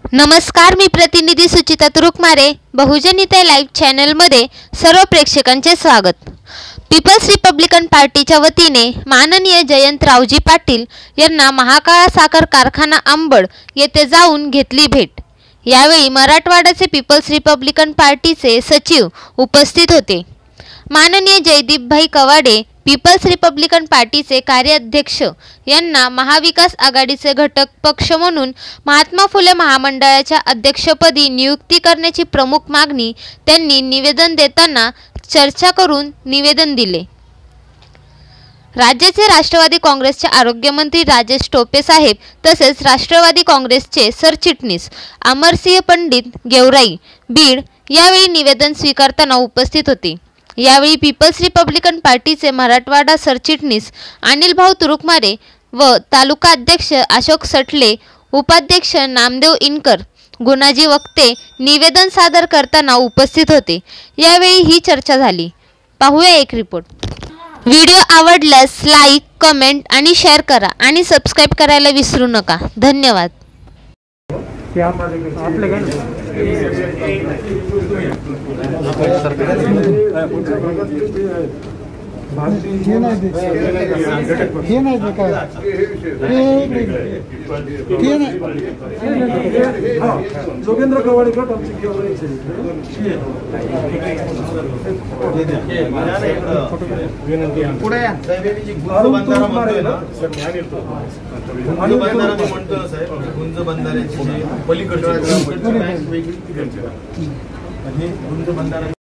नमस्कार, मी प्रतिनिधी सुचिता तुरुकमारे. बहुजन हिताय लाईव्ह चॅनलमध्ये सर्व प्रेक्षकांचे स्वागत. पीपल्स रिपब्लिकन पार्टीच्या वतीने माननीय जयंतरावजी पाटील यांना महाकाळा साखर कारखाना अंबड येथे जाऊन घेतली भेट. यावेळी मराठवाड्याचे पीपल्स रिपब्लिकन पार्टीचे सचिव उपस्थित होते. माननीय जयदीपभाई कवाडे पीपल्स रिपब्लिकन पार्टीचे कार्याध्यक्ष यांना महाविकास आघाडीचे घटक पक्ष म्हणून महात्मा फुले महामंडळाच्या अध्यक्षपदी नियुक्ती करण्याची प्रमुख मागणी त्यांनी निवेदन देताना चर्चा करून निवेदन दिले. राज्याचे राष्ट्रवादी काँग्रेसचे आरोग्यमंत्री राजेश टोपे साहेब तसेच राष्ट्रवादी काँग्रेसचे सरचिटणीस अमरसिंह पंडित गेवराई बीड यावेळी निवेदन स्वीकारताना उपस्थित होते. यावेळी पीपल्स रिपब्लिकन पार्टीचे मराठवाडा सरचिटणीस अनिल भाऊ तुरुकमारे व तालुका अध्यक्ष अशोक सटले, उपाध्यक्ष नामदेव इनकर, गुणाजी वक्ते निवेदन सादर करताना उपस्थित होते. यावेळी ही चर्चा झाली. पाहूया एक रिपोर्ट. व्हिडिओ आवडल्यास लाईक, कमेंट आणि शेअर करा आणि सबस्क्राईब करायला विसरू नका. धन्यवाद. जोगेंद्र कवाडे गट गुंज बंधाऱ्याची पलीकडची